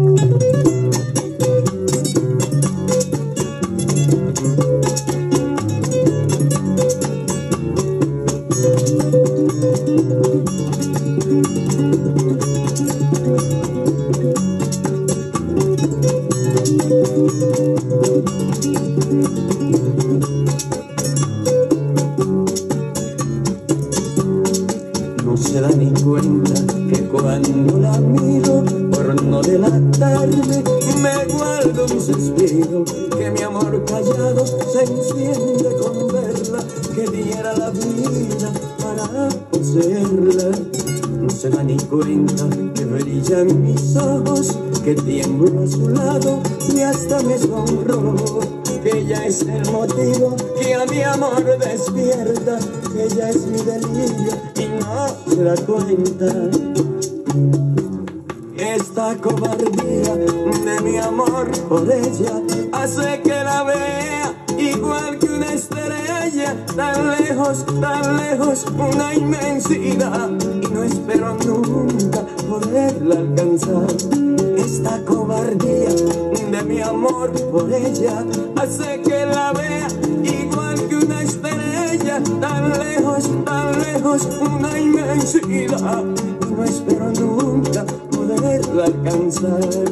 No se da ni cuenta que cuando la miro, por no delatarme, me guardo un suspiro, que mi amor callado se enciende con verla, que diera la vida para poseerla. No se da ni cuenta que brillan mis ojos, que tiemblo a su lado y hasta me sonrojo, que ella es el motivo que a mi amor despierta, que ella es mi delirio y no se da cuenta. Esta cobardía de mi amor por ella hace que la vea igual que una estrella, tan lejos, una inmensidad, y no espero nunca poderla alcanzar. Esta cobardía de mi amor por ella hace que la vea igual que una estrella, tan lejos, una inmensidad, y no espero nunca poderla alcanzar.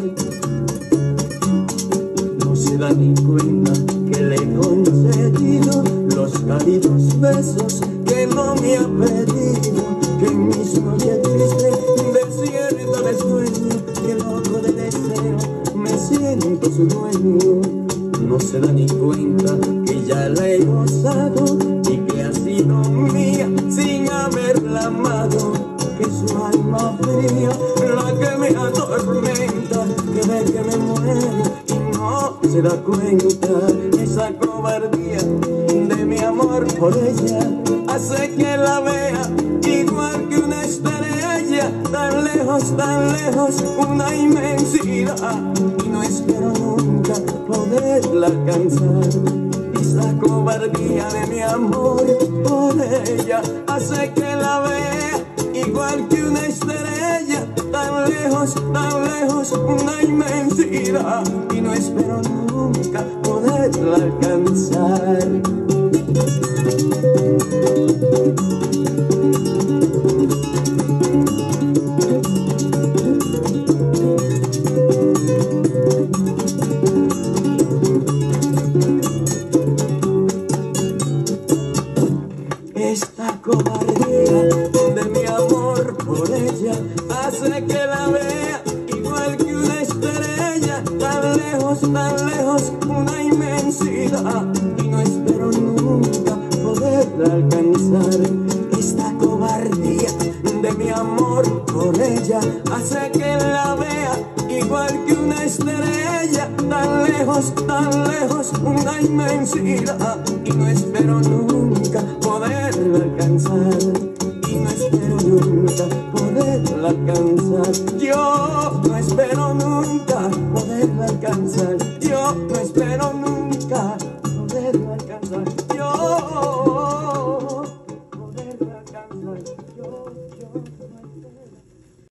No se da ni cuenta que le he concedido los cálidos besos que no me ha pedido, que en mis noches tristes desierto de sueño, que loco de deseo me siento su dueño. No se da ni cuenta que ya la he gozado y que ha sido mía sin haberla amado, que su alma fría la que me atormenta, que ve que me muero y no se da cuenta. Esa cobardía de mi amor por ella hace que la vea igual que una estrella, tan lejos, una inmensidad, y no espero nunca poderla alcanzar. Esa cobardía de mi amor por ella hace que la vea igual que una estrella, tan lejos, una inmensidad, y no espero nunca poderla alcanzar. Esta cobardía de mi amor por ella hace que la vea igual que una estrella, tan lejos, una inmensidad, y no espero nunca poderla alcanzar. Esta cobardía de mi amor por ella hace que la vea igual que una estrella, tan lejos, una inmensidad, y no espero nunca poderla alcanzar, y no espero nunca poderla alcanzar. Yo no espero nunca poderla alcanzar, yo no espero nunca